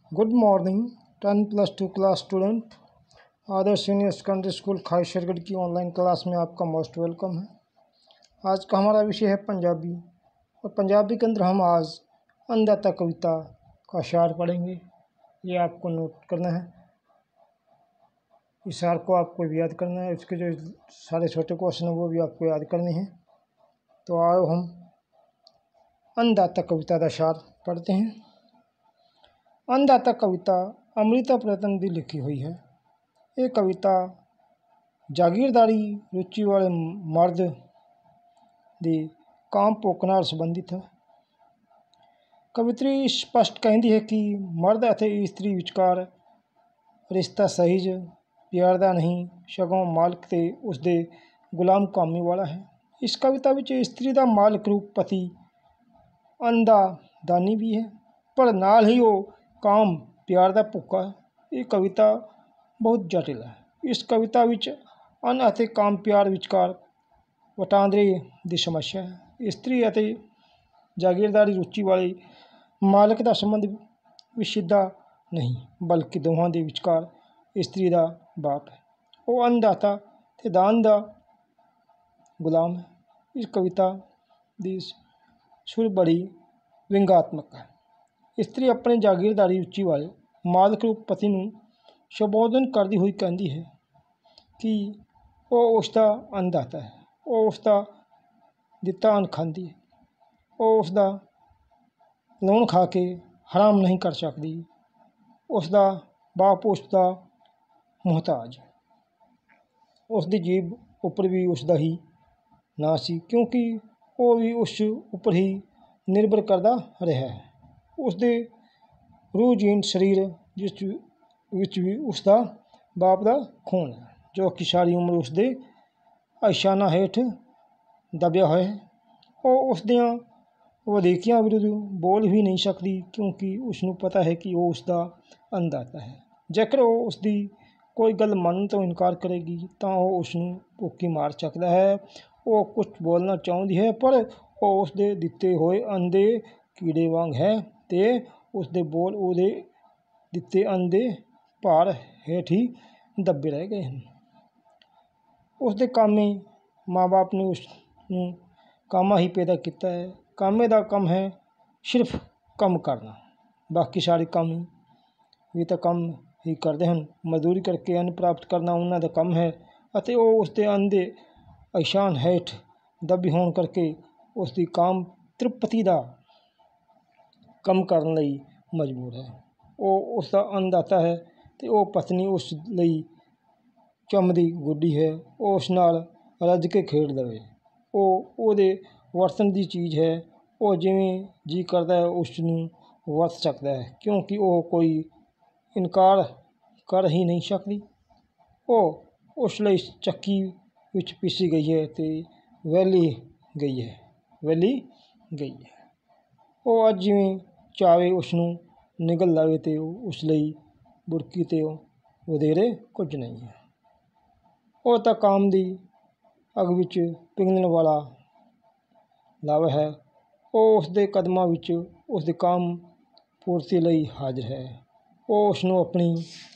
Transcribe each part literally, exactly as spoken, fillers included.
Good morning ten plus two class student. Adarsh senior secondary school Khaishargarh की online class में आपका most welcome है। आज का हमारा विषय है पंजाबी, और पंजाबी के अंदर हम आज अन्नदाता कविता का अशार पढ़ेंगे। ये आपको नोट करना है, इशार को आपको भी याद करना है। इसके जो सारे छोटे क्वेश्चन हैं वो भी आपको याद करने हैं। तो आओ हम अन्नदाता कविता का अशार पढ़ते हैं। अन्नदाता कविता अमृता प्रीतम दी लिखी हुई है। ये कविता जागीरदारी रुचि वाले मर्द ਦੀ काम ਭੁੱਖ ਨਾਲ ਸੰਬੰਧਿਤ ਹੈ। ਕਵਿਤਰੀ ਸਪਸ਼ਟ ਕਹਿੰਦੀ ਹੈ ਕਿ ਮਰਦ ਅਤੇ ਇਸਤਰੀ ਵਿਚਕਾਰ ਰਿਸ਼ਤਾ ਸਹਿਜ ਪਿਆਰ ਦਾ ਨਹੀਂ, ਸਗੋਂ ਮਾਲਕ ਤੇ ਉਸਦੇ ਗੁਲਾਮ ਕਾਮੀ ਵਾਲਾ ਹੈ। ਇਸ ਕਵਿਤਾ ਵਿੱਚ ਇਸਤਰੀ ਦਾ ਮਾਲਕ ਰੂਪ ਪਤੀ ਅੰਨ ਦਾ ਦਾਨੀ ਵੀ ਹੈ, ਪਰ ਨਾਲ ਹੀ ਉਹ ਕਾਮ ਪਿਆਰ ਦਾ ਭੁੱਖਾ ਹੈ। ਇਹ ਕਵਿਤਾ ਬਹੁਤ ਜਟਿਲ ਹੈ। ਇਸ ਕਵਿਤਾ ਵਿੱਚ ਅੰਨ ਅਤੇ ਕਾਮ ਪਿਆਰ ਵਿਚਕਾਰ ਵਟਾਂਦਰੇ ਦੀ ਸਮੱਸਿਆ ਹੈ। ਇਸਤਰੀ ਅਤੇ ਜਾਗੀਰਦਾਰੀ ਰੁਚੀ ਵਾਲੇ ਮਾਲਕ ਦਾ ਸੰਬੰਧ ਵੀ ਸਿੱਧਾ ਨਹੀਂ, ਬਲਕਿ ਦੋਹਾਂ ਦੇ ਵਿਚਕਾਰ ਇਸਤਰੀ ਦਾ ਬਾਪ ਹੈ। ਉਹ ਅੰਨਦਾਤਾ ਤੇ ਦਾਨ ਦਾ ਗੁਲਾਮ ਹੈ। ਇਸ ਕਵਿਤਾ ਦੀ ਸੁਰ ਬੜੀ ਵਿਅੰਗਾਤਮਕ ਹੈ। ਇਸਤਰੀ ਆਪਣੇ ਜਾਗੀਰਦਾਰੀ ਰੁਚੀ ਵਾਲੇ ਮਾਲਕ ਰੂਪ ਪਤੀ ਨੂੰ ਸੰਬੋਧਨ ਕਰਦੀ ਹੋਈ ਕਹਿੰਦੀ ਹੈ ਕਿ ਉਹ ਉਸ ਦਾ ਅੰਨਦਾਤਾ ਹੈ। ਉਹ ਉਸ ਦਾ ਦਿੱਤਾ ਅੰਨ ਖਾਂਦੀ ਹੈ। ਉਹ ਉਸ ਦਾ ਲੂਣ ਖਾ ਕੇ ਹਰਾਮ ਨਹੀਂ ਕਰ ਸਕਦੀ। ਉਸ ਦਾ ਬਾਪ ਉਸ ਦਾ ਮੁਹਤਾਜ। ਉਸ ਦੀ ਜੀਭ ਉੱਪਰ ਵੀ ਉਸ ਦਾ ਹੀ ਨਾਂ ਸੀ, ਕਿਉਂਕਿ ਉਹ ਵੀ ਉਸ ਉੱਪਰ ਹੀ ਨਿਰਭਰ ਕਰਦਾ ਰਿਹਾ ਹੈ। ਉਸ ਦੇ ਰੂਹ-ਜੀਨ ਸਰੀਰ ਜਿਸ ਵਿੱਚ ਵੀ ਉਸ ਦਾ ਬਾਪ ਦਾ ਖੂਨ ਹੈ, ਜੋ ਕਿ ਸਾਰੀ ਉਮਰ ਉਸ ਦੇ ਅਹਿਸਾਨਾਂ ਹੇਠ ਦਬਿਆ ਹੋਇਆ ਹੈ। ਉਹ ਉਸ ਦੀਆਂ ਵਧੀਕੀਆਂ ਵਿਰੁੱਧ ਬੋਲ ਵੀ ਨਹੀਂ ਸਕਦੀ, ਕਿਉਂਕਿ ਉਸ ਨੂੰ ਪਤਾ ਹੈ ਕਿ ਉਹ ਉਸ ਦਾ ਅੰਨਦਾਤਾ ਹੈ। ਜੇਕਰ ਉਹ ਉਸ ਦੀ ਕੋਈ ਗੱਲ ਮੰਨਣ ਤੋਂ ਇਨਕਾਰ ਕਰੇਗੀ ਤਾਂ ਉਹ ਉਸ ਨੂੰ ਭੁੱਖੀ ਮਾਰ ਸਕਦਾ ਹੈ। ਉਹ ਕੁਝ ਬੋਲਣਾ ਚਾਹੁੰਦੀ ਹੈ, ਪਰ ਉਹ ਉਸ ਦੇ ਦਿੱਤੇ ਹੋਏ ਅੰਨ ਦੇ ਕੀੜੇ ਵਾਂਗ ਹੈ ਤੇ ਉਸ ਦੇ ਬੋਲ ਉਹਦੇ ਦਿੱਤੇ ਅੰਨ ਦੇ ਭਾਰ ਹੇਠ ਹੀ ਦੱਬੇ ਰਹਿ ਗਏ ਹਨ। ਉਸ ਦੇ ਕਾਮੇ ਮਾਂ ਬਾਪ ਨੇ ਉਸ ਨੂੰ ਕਾਮਾ ਹੀ ਪੈਦਾ ਕੀਤਾ ਹੈ। ਕਾਮੇ ਦਾ ਕੰਮ ਹੈ ਸਿਰਫ ਕੰਮ ਕਰਨਾ, ਬਾਕੀ ਸਾਰੇ ਕੰਮ ਵੀ ਤਾਂ ਕੰਮ ਹੀ ਕਰਦੇ ਹਨ। ਮਜ਼ਦੂਰੀ ਕਰਕੇ ਅੰਨ ਪ੍ਰਾਪਤ ਕਰਨਾ ਉਹਨਾਂ ਦਾ ਕੰਮ ਹੈ, ਅਤੇ ਉਹ ਉਸ ਦੇ ਅੰਨ ਦੇ ਅਹਿਸਾਨ ਹੇਠ ਦੱਬੀ ਹੋਣ ਕਰਕੇ ਉਸ ਦੀ ਕਾਮ ਤ੍ਰਿਪਤੀ ਦਾ ਕੰਮ ਕਰਨ ਲਈ ਮਜਬੂਰ ਹੈ। ਉਹ ਉਸ ਦਾ ਅੰਨਦਾਤਾ ਹੈ ਤੇ ਉਹ ਪਤਨੀ ਉਸ ਲਈ ਚੰਮਦੀ ਗੁੱਡੀ ਹੈ। ਉਹ ਉਸ ਨਾਲ ਰੱਜ ਕੇ ਖੇਡ ਲਵੇ। ਉਹ ਉਹਦੇ ਵਰਤਣ ਦੀ ਚੀਜ਼ ਹੈ। ਉਹ ਜਿਵੇਂ ਜੀ ਕਰਦਾ ਹੈ ਉਸ ਨੂੰ ਵਰਤ ਸਕਦਾ ਹੈ, ਕਿਉਂਕਿ ਉਹ ਕੋਈ ਇਨਕਾਰ ਕਰ ਹੀ ਨਹੀਂ ਸਕਦੀ। ਉਹ ਉਸ ਲਈ ਚੱਕੀ ਵਿੱਚ ਪੀਸੀ ਗਈ ਹੈ ਤੇ ਵਹਿਲੀ ਗਈ ਹੈ ਵਹਿਲੀ ਗਈ ਹੈ। ਉਹ ਅੱਜ ਜਿਵੇਂ ਚਾਹੇ ਉਸ ਨੂੰ ਨਿਗਲ ਲਵੇ ਤੇ ਉਸ ਲਈ ਬੁਰਕੀ ਤੇ ਵਧੇਰੇ ਕੁਝ ਨਹੀਂ ਹੈ। ਉਹ ਤਾਂ ਕਾਮ ਦੀ ਅੱਗ ਵਿੱਚ ਪਿਘਲਣ ਵਾਲਾ ਲਾਵਾ ਹੈ। ਉਹ ਉਸ ਦੇ ਕਦਮਾਂ ਵਿੱਚ ਉਸ ਦੇ ਕਾਮ ਪੂਰਤੀ ਲਈ ਹਾਜ਼ਰ ਹੈ। ਉਹ ਉਸ ਨੂੰ ਆਪਣੀ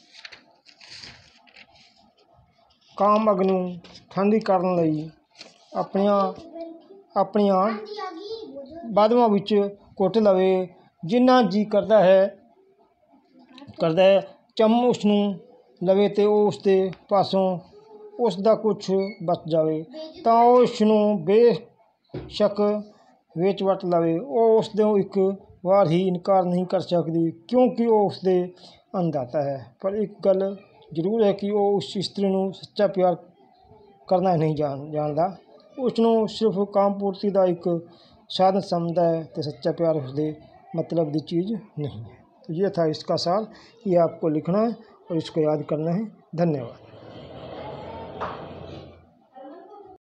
ਕਾਮ ਅੱਗ ਨੂੰ ਠੰਡੀ ਕਰਨ ਲਈ ਆਪਣੀਆਂ ਆਪਣੀਆਂ ਬਾਦਮਾਂ ਵਿੱਚ ਕੁੱਟ ਲਵੇ। ਜਿੰਨਾ ਜੀ ਕਰਦਾ ਹੈ ਕਰਦਾ ਹੈ ਚੰਮ ਉਸ ਨੂੰ ਲਵੇ ਤੇ ਉਹ ਉਸ ਦੇ ਪਾਸੋਂ ਉਸ ਦਾ ਕੁਛ ਬਚ ਜਾਵੇ ਤਾਂ ਉਹ ਉਸ ਨੂੰ ਬੇਸ਼ੱਕ ਵਿੱਚ ਵਟ ਲਵੇ। ਉਹ ਉਸ ਤੋਂ ਇੱਕ ਵਾਰ ਹੀ ਇਨਕਾਰ ਨਹੀਂ ਕਰ ਸਕਦੀ, ਕਿਉਂਕਿ ਉਹ ਉਸ ਦੇ ਅੰਨਦਾਤਾ ਹੈ। ਪਰ ਇੱਕ ਗੱਲ ਜ਼ਰੂਰ ਹੈ ਕਿ ਉਹ ਉਸ ਇਸਤਰੀ ਨੂੰ ਸੱਚਾ ਪਿਆਰ ਕਰਨਾ ਨਹੀਂ ਜਾਣ ਜਾਣਦਾ। ਉਸ ਨੂੰ ਸਿਰਫ ਕਾਮ ਪੂਰਤੀ ਦਾ ਇੱਕ साधन समझता है तो सच्चा प्यार उसके मतलब की चीज़ नहीं है। तो ये था इसका सार। ये आपको लिखना है और इसको याद करना है। धन्यवाद।